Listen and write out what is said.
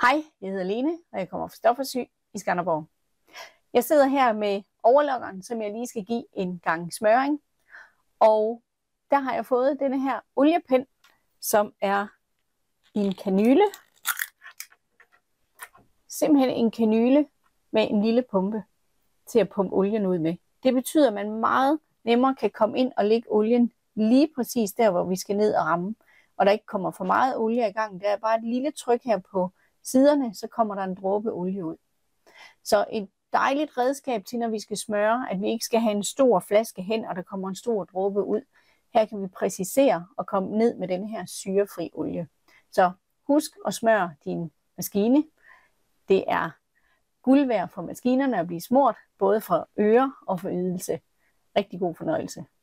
Hej, jeg hedder Lene, og jeg kommer fra Stoffersyg i Skanderborg. Jeg sidder her med overlokkeren, som jeg lige skal give en gang smøring. Og der har jeg fået denne her oliepen, som er i en kanyle. Simpelthen en kanyle med en lille pumpe til at pumpe olien ud med. Det betyder, at man meget nemmere kan komme ind og lægge olien lige præcis der, hvor vi skal ned og ramme. Og der ikke kommer for meget olie i gang. Der er bare et lille tryk her på siderne, så kommer der en dråbe olie ud. Så et dejligt redskab til, når vi skal smøre, at vi ikke skal have en stor flaske hen, og der kommer en stor dråbe ud. Her kan vi præcisere og komme ned med den her syrefri olie. Så husk at smøre din maskine. Det er guld værd for maskinerne at blive smurt, både for øre og for ydelse. Rigtig god fornøjelse.